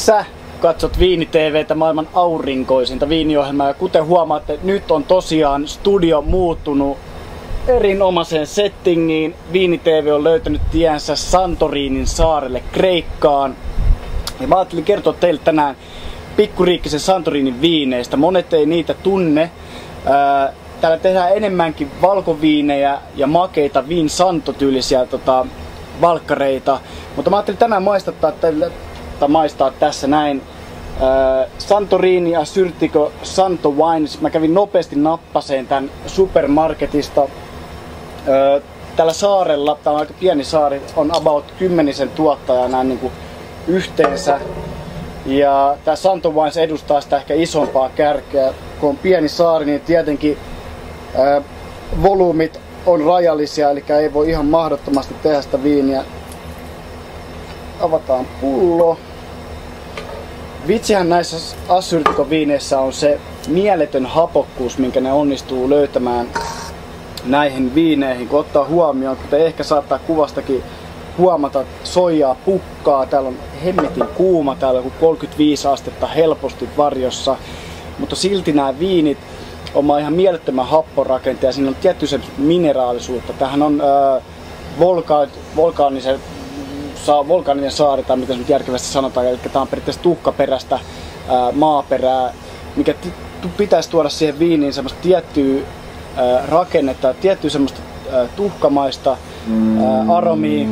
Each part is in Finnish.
Sä katsot Viini TV:tä, maailman aurinkoisinta viiniohjelmaa, ja kuten huomaatte, nyt on tosiaan studio muuttunut erinomaiseen settingiin. Viini TV on löytänyt tiensä Santorinin saarelle Kreikkaan. Ja mä ajattelin kertoa teille tänään pikkuriikkisen Santorinin viineistä. Monet ei niitä tunne. Täällä tehdään enemmänkin valkoviinejä ja makeita Vin Santo-tyylisiä valkkareita. Mutta mä ajattelin tänään maistaa tässä näin Santorini Assyrtiko Santo Wines. Mä kävin nopeasti nappaseen tän supermarketista. Tällä saarella, tää on aika pieni saari, on about 10 tuottajaa näin niinku yhteensä. Ja tää Santo Wines edustaa sitä ehkä isompaa kärkeä. Kun on pieni saari, niin tietenkin volyymit on rajallisia, eli ei voi ihan mahdottomasti tehdä sitä viiniä. Avataan pullo. Vitsihän näissä Assyrtiko-viineissä on se mieletön hapokkuus, minkä ne onnistuu löytämään näihin viineihin, kun ottaa huomioon, kuten ehkä saattaa kuvastakin huomata, soijaa pukkaa, täällä on hemmetin kuuma, täällä on 35 astetta helposti varjossa, mutta silti nämä viinit on ihan mielettömän happorakenteen ja siinä on tietty se mineraalisuutta. Tämähän on volkaaninen saari, tai mitä se nyt järkevästi sanotaan, eli tämä on periaatteessa tuhkaperäistä maaperää, mikä pitäisi tuoda siihen viiniin semmoista tiettyä rakennetta, tiettyä semmoista tuhkamaista aromia.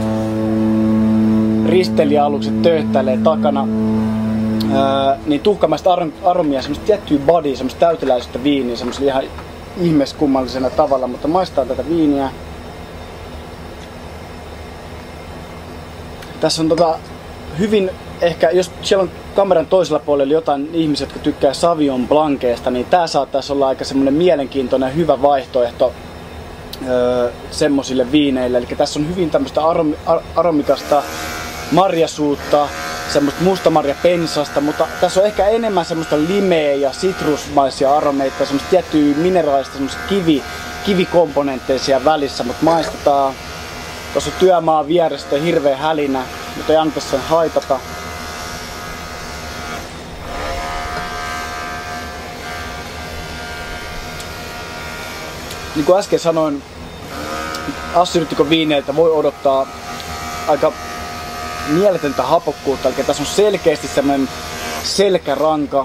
Risteilijäalukset tööttäilee takana, niin tuhkamaista aromia, semmoista tiettyä body, semmoista täyteläisyyttä viiniä, semmoista ihan ihmeeskummallisena tavalla, mutta maistaa tätä viiniä. Tässä on hyvin, ehkä jos siellä on kameran toisella puolella jotain ihmisiä, jotka tykkää Sauvignon Blancista, niin tää saattaisi olla aika semmoinen mielenkiintoinen hyvä vaihtoehto semmosille viineille. Eli tässä on hyvin tämmöistä aromikasta marjasuutta, semmoista mustamarjapensasta, mutta tässä on ehkä enemmän semmoista limeä ja sitrusmaisia aromeita, semmoista tiettyä mineraalista, semmoista kivikomponentteisia välissä, mutta maistetaan. Tuossa on työmaa vierestä hirveä hälinä, mutta ei anneta sen haitata. Niin kuin äsken sanoin, Assyrtikon viineiltä voi odottaa aika mieletöntä hapokkuutta, eli tässä on selkeästi semmoinen selkäranka.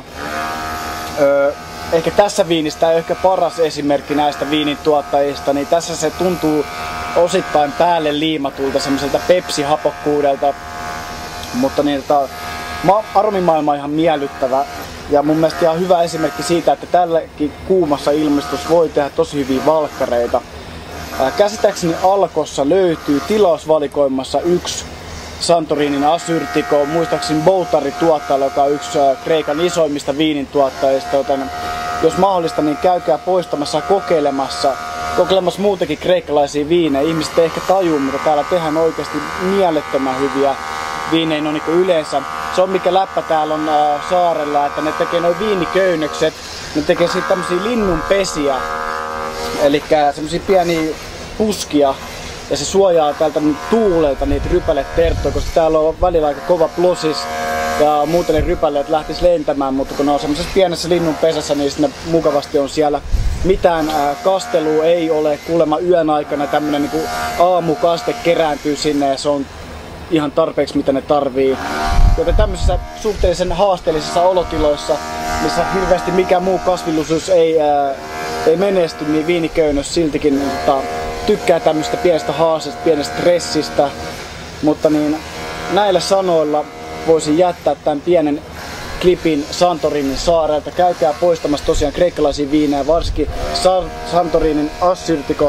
Ehkä tässä viinistä ei ehkä paras esimerkki näistä viinin tuottajista, niin tässä se tuntuu osittain päälle liimatulta semmoiselta pepsihapokkuudelta, mutta niin, aromimaailma on ihan miellyttävä ja mun mielestä ihan hyvä esimerkki siitä, että tälläkin kuumassa ilmastossa voi tehdä tosi hyviä valkkareita. Käsittääkseni Alkossa löytyy tilausvalikoimassa yksi Santorinin Assyrtiko, muistaakseni Boutari-tuottajalla, joka on yksi Kreikan isoimmista viinin tuottajista, joten jos mahdollista, niin käykää poistamassa ja kokeilemassa muutenkin kreikkalaisia viinejä. Ihmiset ei ehkä tajuu, mutta täällä tehdään oikeasti mielettömän hyviä viinejä no, niin yleensä. Se on mikä läppä täällä on saarella, että ne tekee noin viiniköynnökset, ne tekee siitä tämmösiä linnunpesiä, eli semmosia pieniä puskia, ja se suojaa tältä tuulelta niitä rypäleterttoja, koska täällä on välillä aika kova plosis ja muuten ne rypäleet lähtis lentämään, mutta kun ne on semmoisessa pienessä linnunpesässä, niin ne mukavasti on siellä. Mitään kastelua ei ole, kuulemma yön aikana tämmönen niinku aamukaste kerääntyy sinne ja se on ihan tarpeeksi mitä ne tarvii. Joten tämmöisissä suhteellisen haasteellisissa olotiloissa, missä hirveästi mikään muu kasvillisuus ei menesty, niin viiniköynnös siltikin tykkää tämmöistä pienestä haasteesta, pienestä stressistä. Mutta niin näillä sanoilla voisin jättää tämän pienen klipin Santorinin saarelta. Käykää poistamassa tosiaan kreikkalaisia viinejä, varsinkin Santorinin Assyrtiko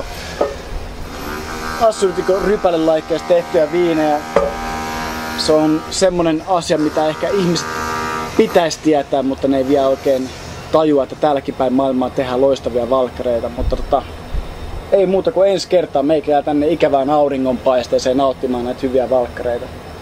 rypälelaikkeesta tehtyjä viinejä. Se on semmonen asia, mitä ehkä ihmiset pitäisi tietää, mutta ne ei vielä oikein tajua, että täälläkin päin maailmaa tehdään loistavia valkkareita. Mutta ei muuta kuin ensi kertaa meikä jää tänne ikävään auringonpaisteeseen nauttimaan näitä hyviä valkkareita.